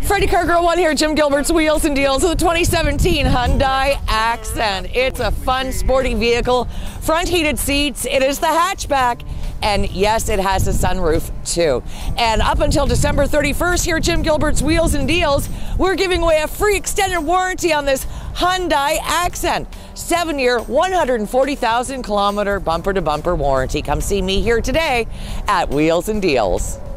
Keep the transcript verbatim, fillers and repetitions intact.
Freddie Car Girl One here, Jim Gilbert's Wheels and Deals with the twenty seventeen Hyundai Accent. It's a fun, sporty vehicle. Front heated seats. It is the hatchback. And yes, it has a sunroof too. And up until December thirty-first here at Jim Gilbert's Wheels and Deals, we're giving away a free extended warranty on this Hyundai Accent. Seven year, one hundred forty thousand kilometer bumper to bumper warranty. Come see me here today at Wheels and Deals.